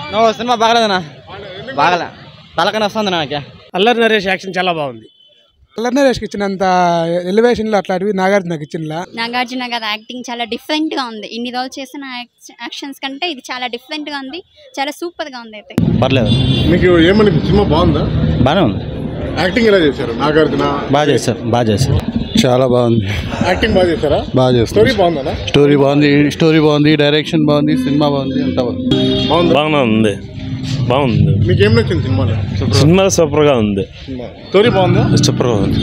నువ్వు సినిమా బాగలేదన్నా, బాగలే, తలకని వస్తుంది నాకే. అల్లరి నరేష్ యాక్షన్ చాలా బాగుంది. అల్లరి నరేష్కి ఇచ్చినంత ఎలివేషన్లు అట్లాంటివి నాగార్జునకి ఇచ్చినలా. నాగార్జున గారి యాక్టింగ్ చాలా డిఫరెంట్ గా ఉంది. ఇన్ని రోజులు చేసిన యాక్షన్స్ కంటే ఇది చాలా డిఫరెంట్ గా ఉంది, చాలా సూపర్ గా ఉంది. అయితే పర్లేదు. మీకు ఏమని సినిమా బాగుందా? బాగానే ఉంది. యాక్టింగ్ ఎలా చేశారు? నాగార్జున బాగా చేశారు, బాగా చేశారు. చాలా బాగుంది. యాక్టింగ్ బాగా చేశారా? బాగా చేస్తారు. స్టోరీ బాగుందా? స్టోరీ బాగుంది, డైరెక్షన్ బాగుంది, సినిమా బాగుంది, అంతా బాగుంది. బాగానే ఉంది, బాగుంది. మీకు ఏం నచ్చింది సినిమాలో? సినిమా సూపర్ గా ఉంది. స్టోరీ బాగుందా? సూపర్ గా ఉంది.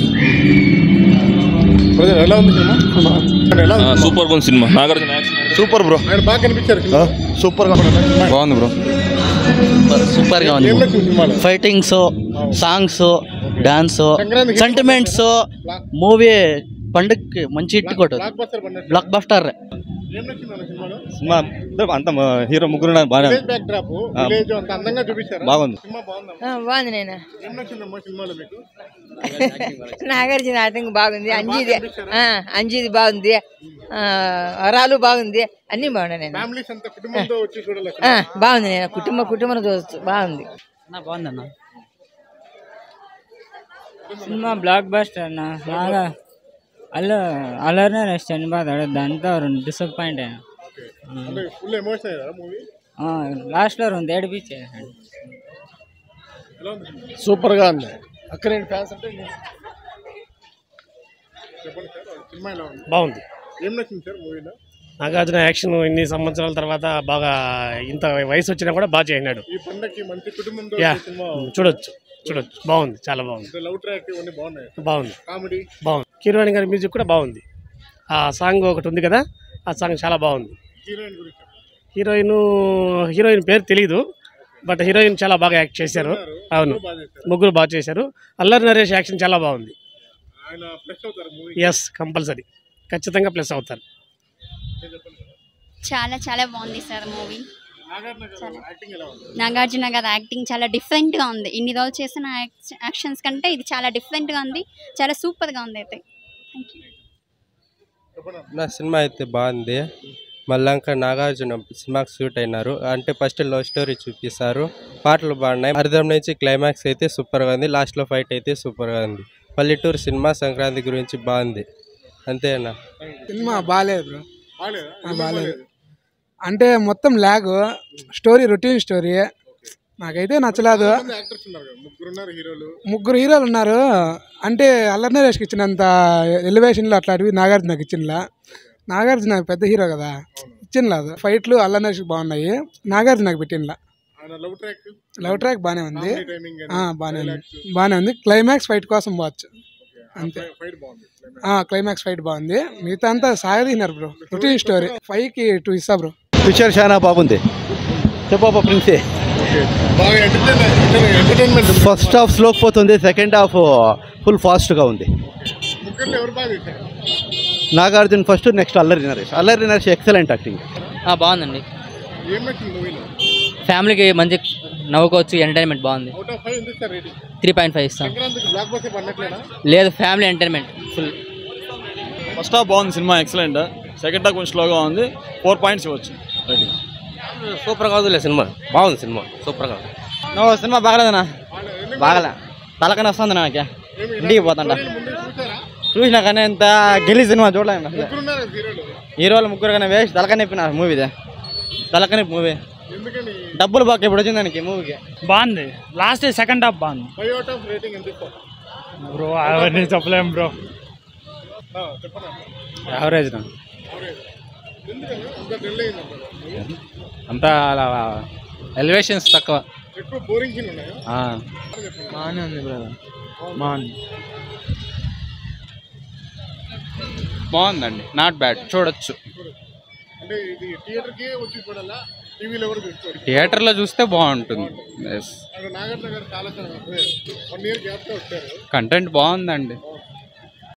ఎలా ఉంది సినిమా? ఎలా ఉంది? సూపర్ గా ఉంది సినిమా. Nagarjuna super bro. ఆయన బాగా కనిపించారు. సూపర్ గా బాగుంది బ్రో. సూపర్ గా ఉంది. ఏం నచ్చింది సినిమాలో? Fightings, songs, dance, sentiments, movie పండుగకి మంచి హిట్ కొట్టు, బ్లాక్ బస్టర్. ఏం నచ్చింది సినిమాలో? సినిమా అంత హీరో ముగ్గురు బాగా బ్యాక్డ్రాప్ విలేజ్ అంత అందంగా చూపించారు. బాగుంది. సినిమా బాగుందా? బాగుంది. నేను ఏం నచ్చిందమ్మా సినిమాలో మీకు? నాగార్జున యాక్టింగ్ బాగుంది. అంజీది బాగుంది, వరాలు బాగుంది, అన్ని బాగున్నాయి. నేను ఫ్యామిలీస్ అంతా కుటుంబంతో వచ్చి చూడాలి. బాగుంది. నేను కుటుంబం చూడవచ్చు. బాగుంది. బాగుంది అన్న సినిమా బ్లాక్ బస్టర్ అన్న. బాగా అల్లరినే రెస్ట్ అని బాగా దాంతో డిసప్పాయింట్ అయినా. ఫుల్ ఎమోషన్ అయ్యారా మూవీ? లాస్ట్లో రెండు ఏడిపించే. సూపర్ గా ఉంది. అక్కడ ఫ్యాన్స్ అంటే చెప్పండి సార్, సినిమా ఎలా ఉంది? బాగుంది. ఏం నచ్చింది సార్ మూవీలో? నాగార్జున యాక్షన్ ఇన్ని సంవత్సరాల తర్వాత బాగా, ఇంత వయసు వచ్చినా కూడా బాగా చేసినాడు. ఈ పండగకి మంచి కుటుంబంతో సినిమా చూడొచ్చు, బాగుంది, చాలా బాగుంది. లవ్ ట్రాక్ ఇవన్నీ బాగున్నాయి. బాగుంది, కామెడీ బాగుంది. కీరవాణి గారి మ్యూజిక్ కూడా బాగుంది. ఆ సాంగ్ ఒకటి ఉంది కదా, ఆ సాంగ్ చాలా బాగుంది. హీరోయిన్ గురించి? హీరోయిన్ పేరు తెలీదు, బట్ హీరోయిన్ చాలా బాగా యాక్ట్ చేశారు. అవును, ముగ్గురు బాగా చేశారు. అల్లరి నరేష్ యాక్షన్ చాలా బాగుంది. ఆయన ప్లస్ అవుతారు మూవీ? ఎస్, కంపల్సరీ, ఖచ్చితంగా ప్లస్ అవుతారు. చాలా చాలా బాగుంది సార్ మూవీ. యాక్టింగ్ ఎలా ఉంది? నాగార్జున గారి యాక్టింగ్ చాలా డిఫరెంట్ గా ఉంది. ఇన్ని రోజులు చేసిన యాక్షన్స్ కంటే ఇది చాలా డిఫరెంట్ గా ఉంది, చాలా సూపర్ గా ఉంది. అయితే నా సినిమా అయితే బాగుంది. మళ్ళాక నాగార్జున సినిమాకి సూట్ అయినారు. అంటే ఫస్ట్ లవ్ స్టోరీ చూపిస్తారు, పాటలు బాగున్నాయి. అర్థం నుంచి క్లైమాక్స్ అయితే సూపర్గా ఉంది. లాస్ట్లో ఫైట్ అయితే సూపర్గా ఉంది. పల్లెటూరు సినిమా సంక్రాంతి గురించి బాగుంది. అంతేనా? సినిమా బాగాలేదు బ్రో, బాగాలేదు. అంటే మొత్తం ల్యాగ్ స్టోరీ, రొటీన్ స్టోరీ. నాకైతే నచ్చలేదు. ముగ్గురు హీరోలు ఉన్నారు. అంటే అల్లరి నరేష్కి ఇచ్చినంత ఎలివేషన్లు అట్లాంటివి నాగార్జునకి ఇచ్చినలా. నాగార్జున పెద్ద హీరో కదా, ఇచ్చినలేదు. ఫైట్లు అల్లరి నరేష్కి బాగున్నాయి, నాగార్జునకి పెట్టినలా. లవ్ ట్రాక్ బాగానే ఉంది, బాగానే ఉంది. క్లైమాక్స్ ఫైట్ కోసం పోవచ్చు అంతే. క్లైమాక్స్ ఫైట్ బాగుంది. మిగతా అంతా సాగదీనారు బ్రో. Routine story. 5కి 2 ఇస్తా బ్రో. పిక్చర్ చాలా బాగుంది. చెప్పా ప్రిన్సే. ఫస్ట్ హాఫ్ స్లోకి పోతుంది, సెకండ్ హాఫ్ ఫుల్ ఫాస్ట్గా ఉంది. Nagarjuna first, next Allari Naresh excellent acting. బాగుందండి. ఫ్యామిలీకి మంచి నవ్వుకోవచ్చు, ఎంటర్టైన్మెంట్ బాగుంది. 3.5 ఇస్తాం. లేదు, family entertainment full. First half బాగుంది, సినిమా ఎక్సలెంట్. సెకండ్ హాఫ్ కొంచెం స్లోగా ఉంది, 4 పాయింట్స్ ఇవ్వచ్చు. సూపర్గా ఉంది సినిమా, బాగుంది సినిమా, సూపర్గా ఉంది. నువ్వు సినిమా బాగలేదన్నా, బాగలే, తలకని వస్తుంది నాకే. ఇంటికి పోతాంట చూసినా కానీ ఇంత గెలి సినిమా చూడలేము. హీరోలు ముగ్గురు కానీ వేస్ట్, తలకనిప్పినారు మూవీదే. తలకనిప్పి మూవీ. డబ్బులు బాగా ఇప్పుడు వచ్చింది దానికి మూవీకి. బాగుంది. లాస్ట్ సెకండ్ హాఫ్ బాగుంది బ్రో. అవన్నీ చెప్పలేము బ్రో. యావరేజ్ అంతా ఎలివేషన్స్ తక్కువ. బాగానే ఉంది బ్రదర్, బాగుందండి, నాట్ బ్యాడ్, చూడొచ్చు. థియేటర్లో చూస్తే బాగుంటుంది. కంటెంట్ బాగుందండి.